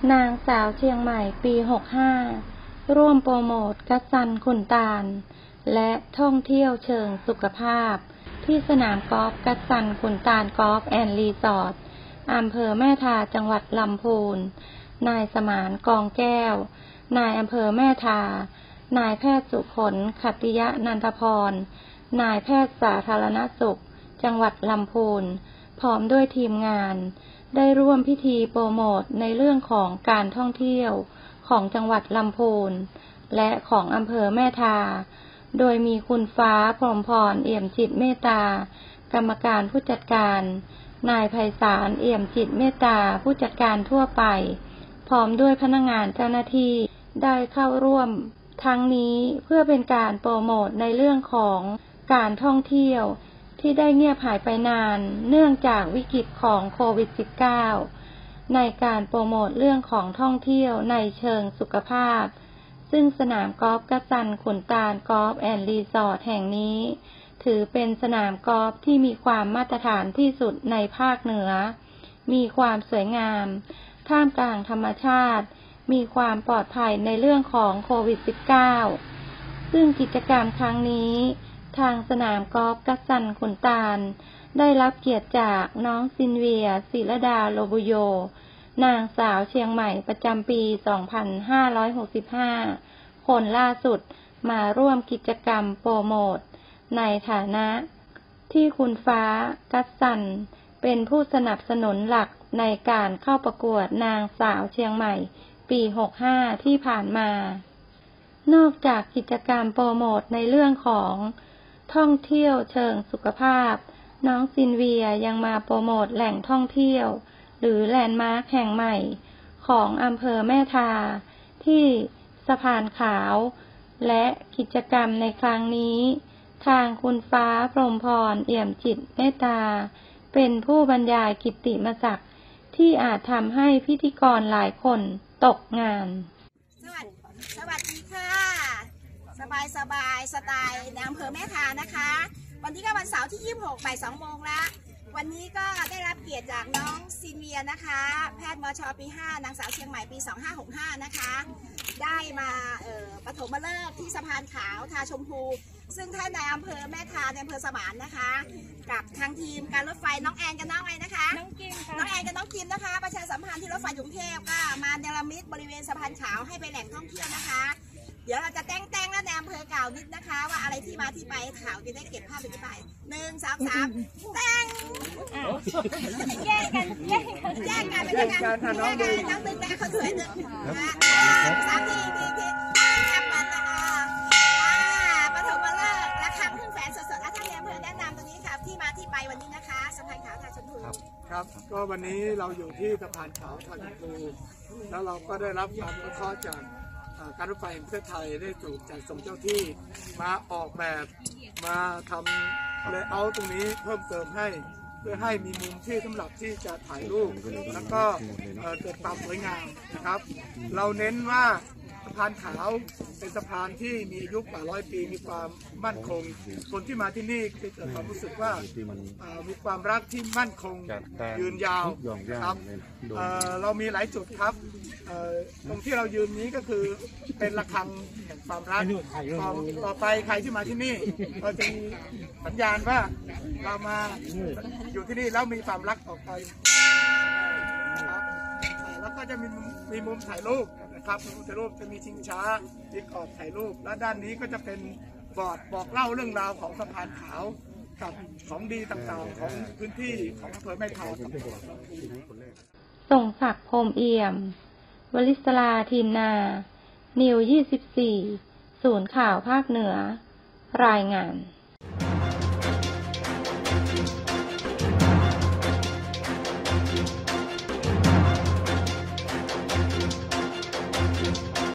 นางสาวเชียงใหม่ปี 65 ร่วมโปรโมทกัสซันขุนตาลและท่องเที่ยวเชิงสุขภาพที่สนามกอล์ฟกัสซันขุนตาลกอล์ฟแอนด์รีสอร์ทอำเภอแม่ทาจังหวัดลำพูนนายสมานกองแก้วนายอำเภอแม่ทานายแพทย์สุขลขัตติยนันทพรนายแพทย์สาธารณสุขจังหวัดลำพูนพร้อมด้วยทีมงานได้ร่วมพิธีโปรโมทในเรื่องของการท่องเที่ยวของจังหวัดลำพูนและของอำเภอแม่ทาโดยมีคุณฟ้าพรหมพรเอี่ยมจิตเมตตากรรมการผู้จัดการนายไพศาลเอี่ยมจิตเมตตาผู้จัดการทั่วไปพร้อมด้วยพนักงานเจ้าหน้าที่ได้เข้าร่วมทั้งนี้เพื่อเป็นการโปรโมทในเรื่องของการท่องเที่ยวที่ได้เงียบหายไปนานเนื่องจากวิกฤตของโควิด -19 ในการโปรโมทเรื่องของท่องเที่ยวในเชิงสุขภาพซึ่งสนามกอล์ฟกัสซันขุนตาลกอล์ฟแอนด์รีสอร์ทแห่งนี้ถือเป็นสนามกอล์ฟที่มีความมาตรฐานที่สุดในภาคเหนือมีความสวยงามท่ามกลางธรรมชาติมีความปลอดภัยในเรื่องของโควิด -19 ซึ่งกิจกรรมครั้งนี้ทางสนามกอล์ฟกัสซันขุนตาลได้รับเกียรติจากน้องซินเวียศิรดาโลบุโยนางสาวเชียงใหม่ประจำปี 2565 คนล่าสุดมาร่วมกิจกรรมโปรโมทในฐานะที่คุณฟ้ากัสซันเป็นผู้สนับสนุนหลักในการเข้าประกวดนางสาวเชียงใหม่ปี 65 ที่ผ่านมานอกจากกิจกรรมโปรโมทในเรื่องของท่องเที่ยวเชิงสุขภาพน้องซินเวียยังมาโปรโมทแหล่งท่องเที่ยวหรือแลนด์มาร์คแห่งใหม่ของอำเภอแม่ทาที่สะพานขาวและกิจกรรมในครั้งนี้ทางคุณฟ้าพรหมพรเอี่ยมจิตเมตตาเป็นผู้บรรยายกิตติมศักดิ์ที่อาจทำให้พิธีกรหลายคนตกงานสวัสดีค่ะสบายสไตล์ในอำเภอแม่ทานะคะวันนี้ก็วันเสาร์ที่ 26 บ่าย 2 โมงแล้ววันนี้ก็ได้รับเกียรติจากน้องซินเวียนะคะแพทย์มช.ปี 5 นางสาวเชียงใหม่ปี 2565 นะคะได้มาปฐมฤกษ์ที่สะพานขาวทาชมพูซึ่งท่านในอำเภอแม่ทาในอำเภอสมานนะคะกับทางทีมการรถไฟน้องแอนกับน้องอะไรนะคะน้องกิมค่ะน้องแอนกับน้องกิมนะคะประชาสัมพันธ์ที่รถไฟกรุงเทพก็มาเนรมิตบริเวณสะพานขาวให้เป็นแหล่งท่องเที่ยวนะคะเดี๋ยวเราจะแต่งแล้วในอำเภอกล่าวนิดนะคะว่าอะไรที่มาที่ไปข่าวจะได้เก็บภาพไป1 2 3แต่งแยกกันเป็นยังไงน้องตึงแต่คนสวยตึง3 ทีแอปมันปฐมฤกษ์ระฆังพึ่งแฝนสดๆแล้วท่านในอำเภอแนะนำตรงนี้ค่ะที่มาที่ไปวันนี้นะคะสะพานขาวทาชมพูครับก็วันนี้เราอยู่ที่สะพานขาวทาชมพูแล้วเราก็ได้รับการอนุเคราะห์จากการรถไฟแห่งประเทศไทยได้ถูกจัดส่งเจ้าที่มาออกแบบมาทำเลเยอร์ตรงนี้เพิ่มเติมให้เพื่อให้มีมุมที่สำหรับที่จะถ่ายรูปแล้วก็เกิดความสวยงามนะครับเราเน้นว่าสะพานขาวเป็นสะพานที่มีอายุกว่า100 ปีมีความมั่นคงคนที่มาที่นี่จะเกิดความรู้สึกว่ามีความรักที่มั่นคงยืนยาวครับเรามีหลายจุดครับตรงที่เรายืนนี้ก็คือเป็นระฆังแห่งความรักต่อไปใครที่มาที่นี่เราจะมีสัญญาณว่าเรามาอยู่ที่นี่แล้วมีความรักต่อไปแล้วก็จะมีมุมถ่ายรูปนะครับมุมถ่ายรูปจะมีชิงช้ามีกรอบถ่ายรูปและด้านนี้ก็จะเป็นบอร์ดบอกเล่าเรื่องราวของสะพานขาวกับของดีต่างๆของพื้นที่ของอำเภอแม่ทาส่งศักดิ์พรหมเอี่ยมวลิศราทีมนานิว 24 ศูนย์ข่าวภาคเหนือรายงาน